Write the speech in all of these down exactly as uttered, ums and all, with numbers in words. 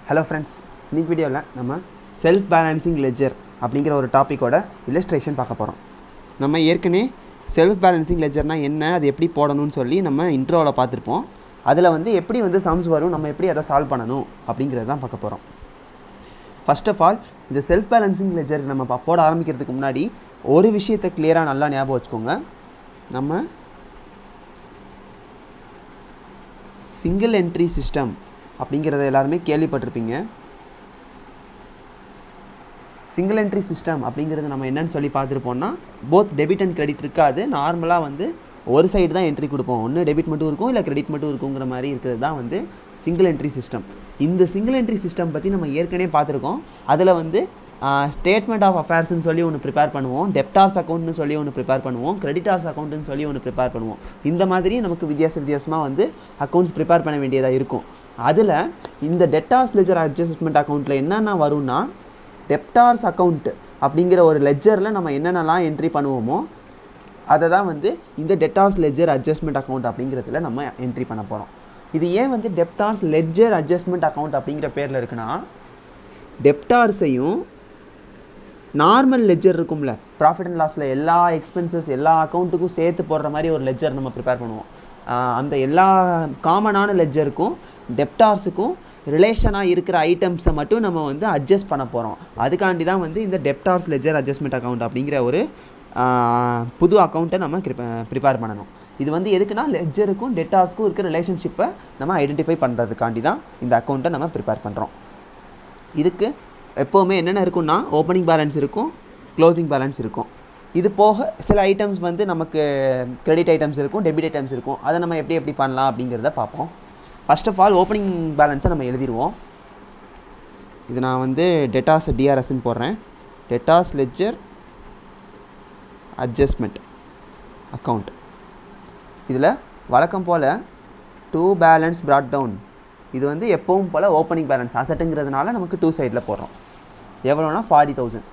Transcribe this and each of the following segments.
Hello friends, இன்னைக்கு வீடியோல நம்ம செல்ஃப் பேலன்சிங் லெட்ஜர் அப்படிங்கற ஒரு டாபிக்கோட இல்லஸ்ட்ரேஷன் பார்க்க போறோம். நம்ம ஏற்கனவே செல்ஃப் பேலன்சிங் லெட்ஜர்னா என்ன, அது எப்படி போடணும்னு சொல்லி நம்ம இன்ட்ரோல பார்த்திருப்போம். அதுல வந்து எப்படி வந்து சம்ஸ் வரும், நம்ம எப்படி அதை சால்வ் பண்ணனும் அப்படிங்கறத தான் பார்க்க போறோம். First of all, இந்த செல்ஃப் பேலன்சிங் லெட்ஜர் நம்ம போட ஆரம்பிக்கிறதுக்கு முன்னாடி ஒரு விஷயத்தை கிளியரா நல்லா ஞாபகம் வச்சுக்கோங்க. நம்ம சிங்கிள் என்ட்ரி சிஸ்டம் அப்படிங்கறத எல்லாரும் கேள்விப்பட்டிருப்பீங்க. சிங்கிள் என்ட்ரி சிஸ்டம் அப்படிங்கிறது நம்ம என்னன்னு சொல்லி பார்த்துருப்போம்னா both debit and credit இருக்காது. நார்மலா வந்து ஒரு சைடு தான் என்ட்ரி கொடுப்போம். ஒன்னு டெபிட் மட்டும் இருக்கும், இல்ல கிரெடிட் மட்டும் இருக்குங்கிற மாதிரி இருக்கிறது தான் வந்து சிங்கிள் என்ட்ரி சிஸ்டம். இந்த சிங்கிள் என்ட்ரி சிஸ்டம் பத்தி நம்ம ஏற்கனவே பார்த்திருக்கோம். அதுல வந்து ஸ்டேட்மெண்ட் ஆஃப் அஃபேர்ஸ்னு சொல்லி ஒன்று ப்ரிப்பேர் பண்ணுவோம், டெப்டார்ஸ் அக்கௌண்ட்னு சொல்லி ஒன்று ப்ரிப்பேர் பண்ணுவோம், கிரெடிட்டார்ஸ் அக்கௌண்ட்னு சொல்லி ஒன்று ப்ரிப்பேர் பண்ணுவோம். இந்த மாதிரி நமக்கு வித்தியாச வித்தியாசமாக வந்து அக்கௌண்ட்ஸ் ப்ரிப்பேர் பண்ண வேண்டியதாக இருக்கும். அதில் இந்த டெப்டார்ஸ் லெட்ஜர் அட்ஜஸ்ட்மெண்ட் அக்கௌண்ட்டில் என்னென்ன வரும்னா, டெப்டார்ஸ் அக்கௌண்ட் அப்படிங்கிற ஒரு லெட்ஜரில் நம்ம என்னென்னலாம் என்ட்ரி பண்ணுவோமோ அதை தான் வந்து இந்த டெப்டார்ஸ் லெட்ஜர் அட்ஜஸ்ட்மெண்ட் அக்கௌண்ட் அப்படிங்கிறதுல நம்ம என்ட்ரி பண்ண போகிறோம். இது ஏன் வந்து டெப்டார்ஸ் லெட்ஜர் அட்ஜஸ்ட்மெண்ட் அக்கௌண்ட் அப்படிங்கிற பேரில் இருக்குன்னா, டெப்டார்ஸையும் நார்மல் லெட்ஜர் இருக்கும்ல, ப்ராஃபிட் அண்ட் லாஸில் எல்லா எக்ஸ்பென்சஸ் எல்லா அக்கௌண்ட்டுக்கும் சேர்த்து போடுற மாதிரி ஒரு லெட்ஜர் நம்ம ப்ரிப்பேர் பண்ணுவோம். அந்த எல்லா காமனான லெட்ஜருக்கும் டெப்டார்ஸுக்கும் ரிலேஷனாக இருக்கிற ஐட்டம்ஸை மட்டும் நம்ம வந்து அட்ஜஸ்ட் பண்ண போகிறோம். அதுக்காண்டி தான் வந்து இந்த டெப்டார்ஸ் லெட்ஜர் அட்ஜஸ்ட்மெண்ட் அக்கௌண்ட் அப்படிங்கிற ஒரு புது அக்கௌண்ட்டை நம்ம ப்ரிப்பேர் பண்ணணும். இது வந்து எதுக்குன்னா, லெட்ஜருக்கும் டெப்டார்ஸ்க்கும் இருக்கிற ரிலேஷன்ஷிப்பை நம்ம ஐடென்டிஃபை பண்ணுறதுக்காண்டி தான் இந்த அக்கௌண்ட்டை நம்ம ப்ரிப்பேர் பண்ணுறோம். இதுக்கு எப்போவுமே என்னென்ன இருக்குன்னா, ஓப்பனிங் பேலன்ஸ் இருக்கும், க்ளோசிங் பேலன்ஸ் இருக்கும். இது போக சில ஐட்டம்ஸ் வந்து நமக்கு கிரெடிட் ஐட்டம்ஸ் இருக்கும், டெபிட் ஐட்டம்ஸ் இருக்கும். அதை நம்ம எப்படி எப்படி பண்ணலாம் அப்படிங்கிறத பார்ப்போம். ஃபர்ஸ்ட் ஆஃப் ஆல் ஓப்பனிங் பேலன்ஸை நம்ம எழுதிடுவோம். இது நான் வந்து டெட்டாஸ் டிஆர்எஸ்ன்னு போடுறேன். Debtors ledger adjustment account. இதில் வழக்கம் போல் டூ பேலன்ஸ் ப்ராட் டவுன். இது வந்து எப்பவும் போல் ஓப்பனிங் பேலன்ஸ் அசட்டுங்கிறதுனால நமக்கு டூ சைடில் போடுறோம். எவ்வளோனா ஃபார்ட்டி தௌசண்ட்.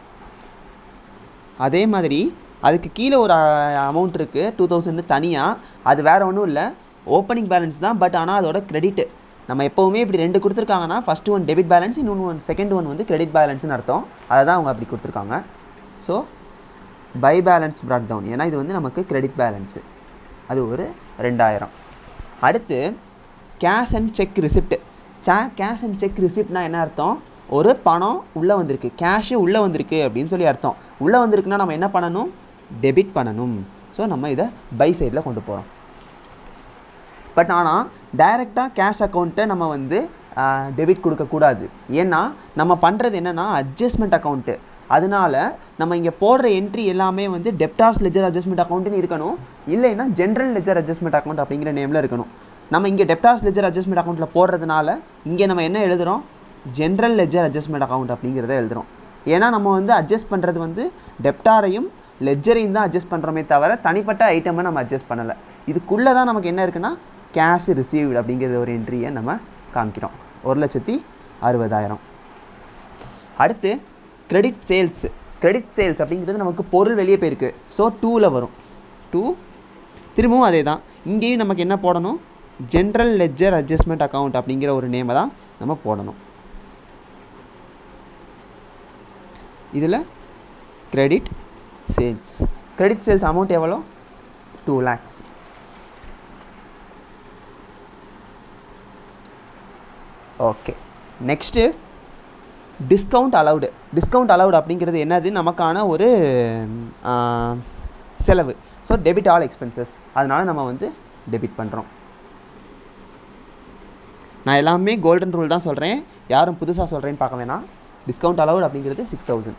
அதே மாதிரி அதுக்கு கீழே ஒரு அமௌண்ட் இருக்குது டூ தௌசண்ட் தனியாக. அது வேறு ஒன்றும் இல்லை, ஓப்பனிங் பேலன்ஸ் தான். பட் ஆனால் அதோட கிரெடிட் நம்ம எப்போவுமே இப்படி ரெண்டு கொடுத்துருக்காங்கன்னா, ஃபஸ்ட்டு ஒன் டெபிட் பேலன்ஸ், இன்னொன்று ஒன் செகண்ட் ஒன் வந்து கிரெடிட் பேலன்ஸ்னு அர்த்தம். அதை தான் அவங்க அப்படி கொடுத்துருக்காங்க. So by balance brought down, ஏன்னா இது வந்து நமக்கு கிரெடிட் பேலன்ஸு, அது ஒரு ரெண்டாயிரம். அடுத்து cash and cheque receipt. Say cash and cheque ரிசிப்ட்னா என்ன அர்த்தம்? ஒரு பணம் உள்ளே வந்திருக்கு, கேஷு உள்ளே வந்திருக்கு அப்படின்னு சொல்லி அர்த்தம். உள்ளே வந்திருக்குன்னா நம்ம என்ன பண்ணணும்? டெபிட் பண்ணணும். ஸோ நம்ம இதை பை சைடில் கொண்டு போகிறோம். பட் ஆனால் டைரெக்டாக கேஷ் அக்கௌண்ட்டை நம்ம வந்து டெபிட் கொடுக்கக்கூடாது. ஏன்னா நம்ம பண்ணுறது என்னென்னா அட்ஜஸ்ட்மெண்ட் அக்கௌண்ட்டு. அதனால நம்ம இங்கே போடுற என்ட்ரி எல்லாமே வந்து டெப்டார்ஸ் லெட்ஜர் அட்ஜஸ்ட்மெண்ட் அக்கௌண்ட்டுன்னு இருக்கணும், இல்லைன்னா ஜென்ரல் லெட்ஜர் அட்ஜஸ்ட்மெண்ட் அக்கௌண்ட் அப்படிங்கிற நேமில் இருக்கணும். நம்ம இங்கே டெப்டார்ஸ் லெட்ஜர் அட்ஜஸ்ட்மெண்ட் அக்கௌண்ட்டில் போடுறதுனால இங்கே நம்ம என்ன எழுதுகிறோம்? ஜென்ரல் லெட்ஜர் அட்ஜஸ்ட்மெண்ட் அக்கௌண்ட் அப்படிங்கிறத எழுதுகிறோம். ஏன்னா நம்ம வந்து அட்ஜஸ்ட் பண்ணுறது வந்து டெப்டாரையும் லெட்ஜரையும் தான் அட்ஜஸ்ட் பண்ணுறோமே தவிர தனிப்பட்ட ஐட்டமை நம்ம அட்ஜஸ்ட் பண்ணலை. இதுக்குள்ளே தான் நமக்கு என்ன இருக்குன்னா, கேஷ் ரிசீவ்டு அப்படிங்கிற ஒரு என்ட்ரியை நம்ம காமிக்கிறோம். ஒரு லட்சத்தி அறுபதாயிரம். அடுத்து கிரெடிட் சேல்ஸ். கிரெடிட் சேல்ஸ் அப்படிங்கிறது நமக்கு பொருள் வெளியே போயிருக்கு. ஸோ டூவில் வரும். டூ திரும்பவும் அதே தான். இங்கேயும் நமக்கு என்ன போடணும்? ஜென்ரல் லெட்ஜர் அட்ஜஸ்ட்மெண்ட் அக்கௌண்ட் அப்படிங்கிற ஒரு நேமை தான் நம்ம போடணும். இதில் credit sales. Credit sales amount எவ்வளோ? Two lakhs. Okay, next discount allowed. Discount allowed அப்படிங்கிறது என்னது? நமக்கான ஒரு செலவு. ஸோ டெபிட் ஆல் எக்ஸ்பென்சஸ், அதனால் நம்ம வந்து டெபிட் பண்ணுறோம். நான் எல்லாமே கோல்டன் ரூல் தான் சொல்கிறேன், யாரும் புதுசாக சொல்கிறேன்னு பார்க்க வேணாம். டிஸ்கவுண்ட் அலவுட் அப்படிங்கிறது சிக்ஸ் தௌசண்ட்.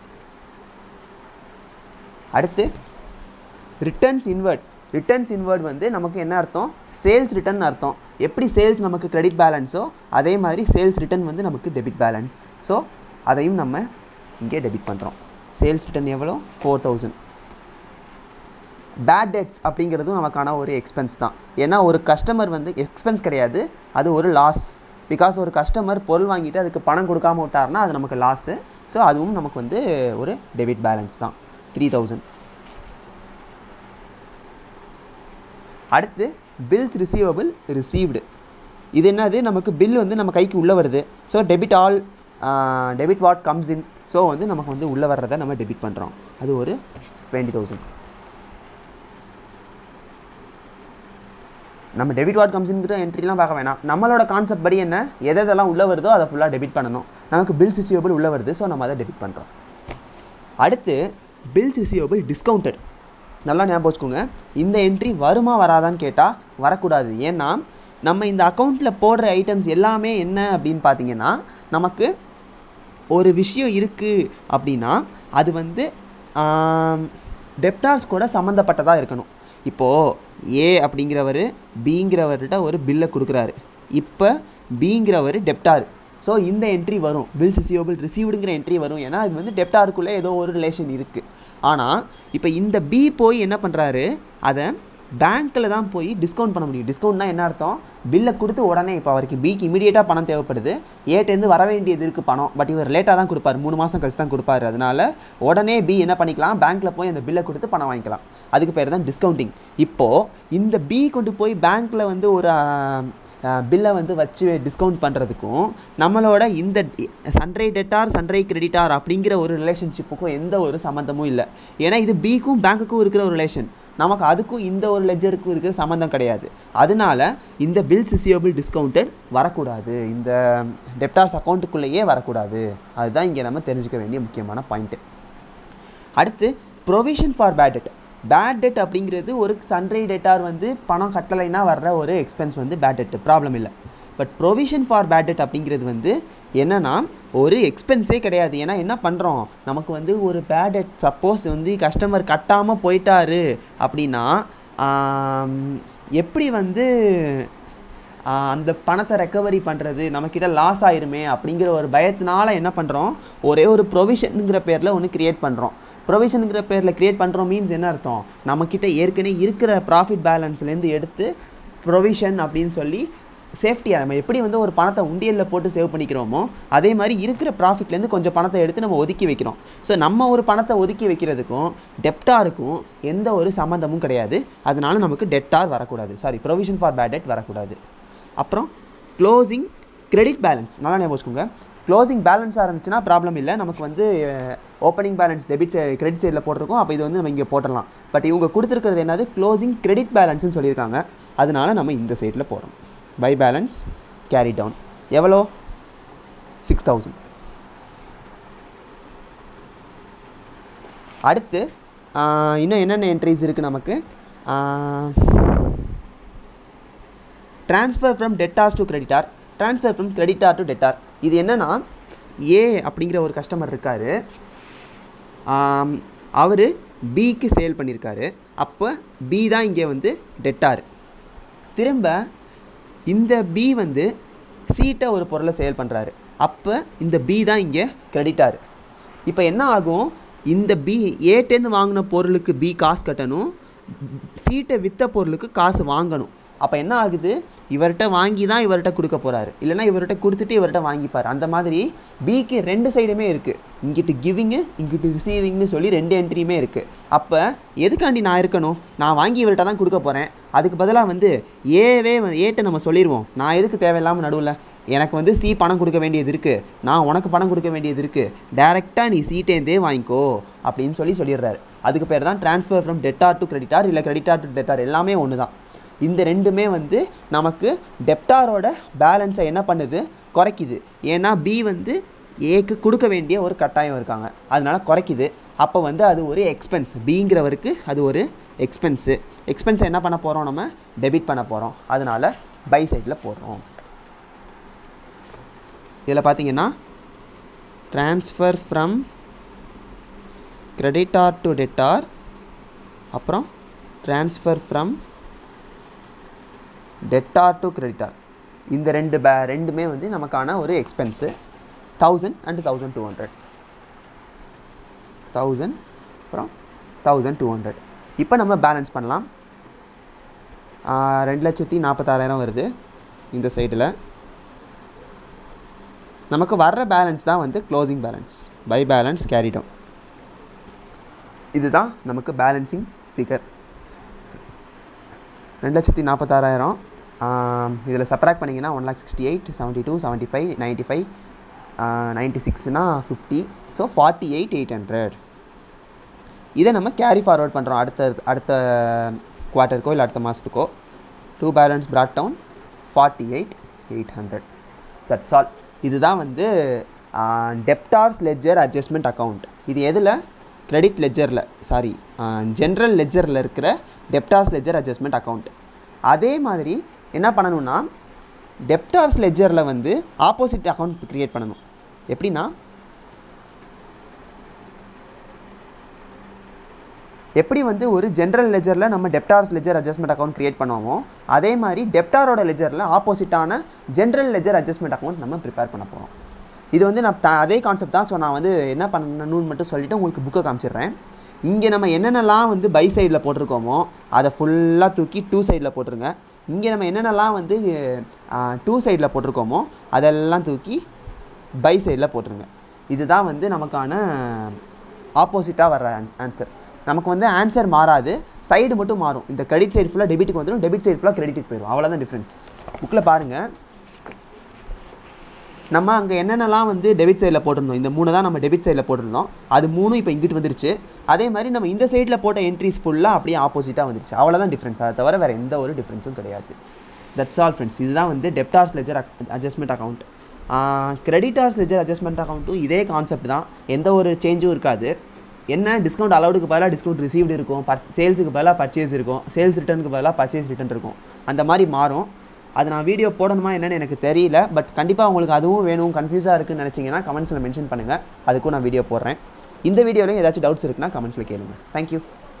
அடுத்து ரிட்டர்ன்ஸ் இன்வெர்ட். ரிட்டர்ன்ஸ் இன்வெர்ட் வந்து நமக்கு என்ன அர்த்தம்? சேல்ஸ் ரிட்டர்ன் அர்த்தம். எப்படி சேல்ஸ் நமக்கு கிரெடிட் பேலன்ஸோ அதே மாதிரி சேல்ஸ் ரிட்டர்ன் வந்து நமக்கு டெபிட் பேலன்ஸ். ஸோ அதையும் நம்ம இங்கே டெபிட் பண்ணுறோம். சேல்ஸ் ரிட்டர்ன் எவ்வளோ? Four thousand. பேட் டெட்ஸ் அப்படிங்கிறதும் நமக்கான ஒரு எக்ஸ்பென்ஸ் தான். ஏன்னா ஒரு கஸ்டமர் வந்து எக்ஸ்பென்ஸ் கிடையாது, அது ஒரு லாஸ். பிகாஸ் ஒரு கஸ்டமர் பொருள் வாங்கிட்டு அதுக்கு பணம் கொடுக்காம விட்டார்னா அது நமக்கு லாஸு. ஸோ அதுவும் நமக்கு வந்து ஒரு டெபிட் பேலன்ஸ் தான், த்ரீ தௌசண்ட். அடுத்து பில்ஸ் ரிசீவபிள் ரிசீவ்டு. இது என்னது, நமக்கு பில் வந்து நம்ம கைக்கு உள்ளே வருது. So debit all debit what comes in. So வந்து நமக்கு வந்து உள்ளே வர்றதை நம்ம டெபிட் பண்ணுறோம். அது ஒரு டுவெண்ட்டி தௌசண்ட். நம்ம டெபிட் வாட் கம்ஸ்ங்கிற என்ட்ரிலாம் பார்க்க வேணாம். நம்மளோட கான்செப்ட் படி என்ன, எதெல்லாம் உள்ளே வருதோ அதை ஃபுல்லாக டெபிட் பண்ணணும். நமக்கு பில்ஸ் ரிசீவபிள் உள்ளே வருது, ஸோ நம்ம அதை டெபிட் பண்ணுறோம். அடுத்து பில்ஸ் ரிசீவபிள் டிஸ்கவுண்டட். நல்லா ஞாபகம் வச்சுக்கோங்க, இந்த என்ட்ரி வருமா வராதான்னு கேட்டால் வரக்கூடாது. ஏன்னா நம்ம இந்த அக்கௌண்ட்டில் போடுற ஐட்டம்ஸ் எல்லாமே என்ன அப்படின்னு பார்த்தீங்கன்னா, நமக்கு ஒரு விஷயம் இருக்குது அப்படின்னா அது வந்து டெப்டார்ஸ் கூட சம்மந்தப்பட்டதாக இருக்கணும். இப்போது ஏ அப்படிங்கிறவர் பிங்கிறவர்கிட்ட ஒரு பில்லை கொடுக்குறாரு. இப்போ பிங்கிறவர் டெப்டார். ஸோ இந்த என்ட்ரி வரும், பில்ஸ் ரிசீவபிள் ரிசீவ்டுங்கிற என்ட்ரி வரும். ஏன்னா அது வந்து டெப்டாருக்குள்ளே ஏதோ ஒரு ரிலேஷன் இருக்குது. ஆனால் இப்போ இந்த பி போய் என்ன பண்ணுறாரு, அதை பேங்க்கில் தான் போய் டிஸ்கவுண்ட் பண்ண முடியும். டிஸ்கவுண்ட்னா என்ன அர்த்தம், பில்லை கொடுத்து உடனே இப்போ அவருக்கு பிக்கு இமீடியட்டாக பணம் தேவைப்படுது, ஏட்டேருந்து வர வேண்டியது இருக்குது பணம், பட் இவர் லேட்டாக தான் கொடுப்பார், மூணு மாதம் கழிச்சு தான் கொடுப்பாரு. அதனால உடனே பி என்ன பண்ணிக்கலாம், பேங்க்கில் போய் அந்த பில்லை கொடுத்து பணம் வாங்கிக்கலாம். அதுக்கு பேர் தான் டிஸ்கவுண்டிங். இப்போது இந்த பி கொண்டு போய் பேங்க்கில் வந்து ஒரு பில்லை வந்து வச்சு டிஸ்கவுண்ட் பண்ணுறதுக்கும் நம்மளோட இந்த சன்ரை டெட்டார் சன்ரை கிரெடிட்டார் அப்படிங்கிற ஒரு ரிலேஷன்ஷிப்புக்கும் எந்த ஒரு சம்மந்தமும் இல்லை. ஏன்னா இது பிக்கும் பேங்க்குக்கும் இருக்கிற ஒரு ரிலேஷன், நமக்கு அதுக்கும் இந்த ஒரு லெஜருக்கும் இருக்கிற சம்மந்தம் கிடையாது. அதனால இந்த பில்ஸ் ரிசீவபிள் டிஸ்கவுண்டட் வரக்கூடாது, இந்த டெப்டார்ஸ் அக்கௌண்ட்டுக்குள்ளேயே வரக்கூடாது. அதுதான் இங்கே நம்ம தெரிஞ்சுக்க வேண்டிய முக்கியமான பாயிண்ட்டு. அடுத்து provision for bad debt. Bad debt அப்படிங்கிறது ஒரு சன்ரை டெட்டார் வந்து பணம் கட்டலைன்னா வர்ற ஒரு எக்ஸ்பென்ஸ் வந்து பேட் டெட், ப்ராப்ளம் இல்லை. But provision for bad debt அப்படிங்கிறது வந்து என்னென்னா ஒரு எக்ஸ்பென்ஸே கிடையாது. ஏன்னா என்ன பண்ணுறோம், நமக்கு வந்து ஒரு பேட் டெட் சப்போஸ் வந்து கஸ்டமர் கட்டாமல் போயிட்டாரு அப்படின்னா எப்படி வந்து அந்த பணத்தை ரெக்கவரி பண்ணுறது, நம்மக்கிட்ட லாஸ் ஆயிருமே அப்படிங்கிற ஒரு பயத்தினால என்ன பண்ணுறோம், ஒரே ஒரு ப்ரொவிஷனுங்கிற பேரில் ஒன்று க்ரியேட் பண்ணுறோம். ப்ரொவிஷனுங்கிற பேரில் க்ரியேட் பண்ணுறோம் மீன்ஸ் என்ன அர்த்தம், நம்மக்கிட்ட ஏற்கனவே இருக்கிற ப்ராஃபிட் பேலன்ஸ்லேருந்து எடுத்து ப்ரொவிஷன் அப்படின்னு சொல்லி சேஃப்டியாக நம்ம எப்படி வந்து ஒரு பணத்தை உண்டியலில் போட்டு சேவ் பண்ணிக்கிறோமோ அதே மாதிரி இருக்கிற ப்ராஃபிட்லேருந்து கொஞ்சம் பணத்தை எடுத்து நம்ம ஒதுக்கி வைக்கிறோம். ஸோ நம்ம ஒரு பணத்தை ஒதுக்கி வைக்கிறதுக்கும் டெப்டாருக்கும் எந்த ஒரு சம்மந்தமும் கிடையாது. அதனால நமக்கு டெப்டார் வரக்கூடாது, sorry provision for bad debt வரக்கூடாது. அப்புறம் க்ளோசிங் கிரெடிட் பேலன்ஸ். நல்லா ஞாபகம் வச்சுக்கோங்க, க்ளோசிங் பேலன்ஸாக இருந்துச்சுன்னா ப்ராப்ளம் இல்லை, நமக்கு வந்து opening balance debit side credit சைடில் போட்டிருக்கோம், அப்போ இது வந்து நம்ம இங்கே போட்டுடலாம். பட் இவங்க கொடுத்துருக்கிறது என்னது, க்ளோசிங் கிரெடிட் பேலன்ஸ்னு சொல்லியிருக்காங்க. அதனால நம்ம இந்த சைடில் போகிறோம். பை பேலன்ஸ் கேரி டவுன் எவ்வளோ, சிக்ஸ் தௌசண்ட். அடுத்து இன்னும் என்னென்ன என்ட்ரிஸ் இருக்குது நமக்கு, transfer from debtors to creditor, transfer from creditor to debtor. இது என்னென்னா, ஏ அப்படிங்கிற ஒரு கஸ்டமர் இருக்கார், அவர் பிக்கு சேல் பண்ணியிருக்காரு. அப்போ பி தான் இங்கே வந்து டெட்டார். திரும்ப இந்த பி வந்து சீட்டை ஒரு பொருளை சேல் பண்ணுறாரு. அப்போ இந்த பி தான் இங்கே கிரெடிட்டார். இப்போ என்ன ஆகும், இந்த பி ஏட்டேருந்து வாங்கின பொருளுக்கு பி காசு கட்டணும், சீட்டை விற்ற பொருளுக்கு காசு வாங்கணும். அப்போ என்ன ஆகுது, இவர்கிட்ட வாங்கி தான் இவர்கிட்ட கொடுக்க போகிறாரு, இல்லைனா இவர்கிட்ட கொடுத்துட்டு இவர்கிட்ட வாங்கிப்பார். அந்த மாதிரி பிக்கு ரெண்டு சைடுமே இருக்குது, இங்கிட்டு கிவிங்கு இங்கிட்டு ரிசீவிங்னு சொல்லி ரெண்டு என்ட்ரியுமே இருக்குது. அப்போ எதுக்காண்டி நான் இருக்கணும், நான் வாங்கி இவர்கிட்ட தான் கொடுக்க போகிறேன், அதுக்கு பதிலாக வந்து ஏவே ஏட்ட நம்ம சொல்லிடுவோம், நான் எதுக்கு தேவையில்லாமல் நடுவில், எனக்கு வந்து சி பணம் கொடுக்க வேண்டியது இருக்குது, நான் உனக்கு பணம் கொடுக்க வேண்டியது இருக்குது, டேரெக்டாக நீ சீட்டேந்தே வாங்கிக்கோ அப்படின்னு சொல்லி சொல்லிடுறாரு. அதுக்கு பேர் தான் transfer from debtor to creditor, இல்லை கிரெடிட்டார் டு டெட்டார், எல்லாமே ஒன்று தான். இந்த ரெண்டுமே வந்து நமக்கு டெப்டாரோட பேலன்ஸை என்ன பண்ணுது, குறைக்குது. ஏன்னா பி வந்து ஏக்கு கொடுக்க வேண்டிய ஒரு கட்டாயம் இருக்காங்க, அதனால குறைக்குது. அப்போ வந்து அது ஒரு எக்ஸ்பென்ஸ், பிங்கிறவருக்கு அது ஒரு எக்ஸ்பென்ஸு. எக்ஸ்பென்ஸை என்ன பண்ண போகிறோம், நம்ம டெபிட் பண்ண போகிறோம். அதனால பை சைடில் போடுறோம். இதில் பார்த்தீங்கன்னா transfer from creditor to debtor, அப்புறம் transfer from debtor to creditor, இந்த ரெண்டு பே ரெண்டுமே வந்து நமக்கான ஒரு expense. Thousand and thousand two hundred thousand அப்புறம் தௌசண்ட் டூ ஹண்ட்ரட். இப்போ நம்ம பேலன்ஸ் பண்ணலாம். ரெண்டு லட்சத்தி நாற்பத்தாறாயிரம் வருது. இந்த சைடில் நமக்கு வர்ற பேலன்ஸ் தான் வந்து closing balance, by balance carry down. இதுதான் நமக்கு பேலன்சிங் ஃபிகர். ரெண்டு லட்சத்தி நாற்பத்தாறாயிரம் இதில் சப்ராக்ட் பண்ணிங்கன்னா one lakh sixty eight seventy two seventy five ninety five ninety சிக்ஸ்னா fifty so forty eight eight hundred. இதை நம்ம கேரி ஃபார்வர்ட் பண்ணுறோம் அடுத்த அடுத்த குவார்ட்டருக்கோ இல்லை அடுத்த மாதத்துக்கோ. To balance brought down forty eight eight hundred. That's all. இதுதான் வந்து டெப்டார்ஸ் லெட்ஜர் அட்ஜஸ்ட்மெண்ட் அக்கௌண்ட். இது எதில்? கிரெடிட் லெட்ஜரில், சாரி ஜென்ரல் லெட்ஜரில் இருக்கிற டெப்டார்ஸ் லெட்ஜர் அட்ஜஸ்ட்மெண்ட் அக்கௌண்ட். அதே மாதிரி என்ன பண்ணணும்னா டெப்டார்ஸ் லெட்ஜரில் வந்து ஆப்போசிட் அக்கௌண்ட் க்ரியேட் பண்ணணும். எப்படின்னா எப்படி வந்து ஒரு ஜென்ரல் லெஜரில் நம்ம debtors ledger adjustment account create பண்ணுவோமோ அதே மாதிரி டெப்டாரோட லெஜரில் ஆப்போசிட்டான ஜென்ரல் லெஜர் அட்ஜஸ்ட்மெண்ட் அக்கௌண்ட் நம்ம ப்ரிப்பேர் பண்ண போகிறோம். இது வந்து நான் அதே கான்செப்ட் தான். ஸோ நான் வந்து என்ன பண்ணணும்னு மட்டும் சொல்லிவிட்டு உங்களுக்கு புக்கை காமிச்சிடுறேன். இங்கே நம்ம என்னென்னலாம் வந்து பை சைடில் போட்டிருக்கோமோ அதை ஃபுல்லாக தூக்கி டூ சைடில் போட்டுருங்க. இங்கே நம்ம என்னென்னலாம் வந்து டூ சைடில் போட்டிருக்கோமோ அதெல்லாம் தூக்கி பை சைடில் போட்டுருங்க. இதுதான் வந்து நமக்கான ஆப்போசிட்டாக வர்ற ஆன்சர். நமக்கு வந்து ஆன்சர் மாறாது, சைடு மட்டும் மாறும். இந்த கிரெடிட் சைடு ஃபுல்லாக டெபிட்டுக்கு வந்துடும், டெபிட் சைடு ஃபுல்லாக கிரெடிட்டுக்கு போயிடும். அவ்வளோதான் டிஃப்ரென்ஸ். புக்கில் பாருங்கள், நம்ம அங்கே என்னென்னலாம் வந்து டெபிட் சைடில் போட்டிருந்தோம், இந்த மூணு தான் நம்ம டெபிட் சைடில் போட்டிருந்தோம். அது மூணும் இப்போ இங்கிட்டு வந்துருச்சு. அதே மாதிரி நம்ம இந்த சைடில் போட்ட என்ட்ரிஸ் ஃபுல்லாக அப்படியே ஆப்போசிட்டாக வந்துருச்சு. அவ்வளோதான் டிஃப்ரென்ஸ். அதை தவிர வேறு எந்த ஒரு டிஃப்ரென்ஸும் கிடையாது. That's all friends. இதுதான் வந்து debtors ledger adjustment account. Creditors ledger adjustment அக்கௌண்ட்டும் இதே கான்செப்ட் தான், எந்த ஒரு சேஞ்சும் இருக்காது. என்ன டிஸ்கவுண்ட் அலவுடுக்கு பதிலாக டிஸ்கவுண்ட் ரிசீவ்டு இருக்கும், பர் சேல்ஸுக்கு பதிலாக பர்ச்சேஸ் இருக்கும், சேல்ஸ் ரிட்டர்னுக்கு பதிலாக பர்ச்சேஸ் ரிட்டர்ன் இருக்கும். அந்த மாதிரி மாறும். அது நான் வீடியோ போடணுமா என்னென்னு எனக்கு தெரியல. பட் கண்டிப்பாக உங்களுக்கு அதுவும் வேணும், கன்ஃபியூஸாக இருக்குன்னு நினச்சிங்கன்னா கமெண்ட்ஸில் மென்ஷன் பண்ணுங்கள். அதுக்கும் நான் வீடியோ போடுறேன். இந்த வீடியோலையும் ஏதாச்சும் டவுட்ஸ் இருக்குன்னா கமெண்ட்ஸில் கேளுங்கள். தேங்க்யூ.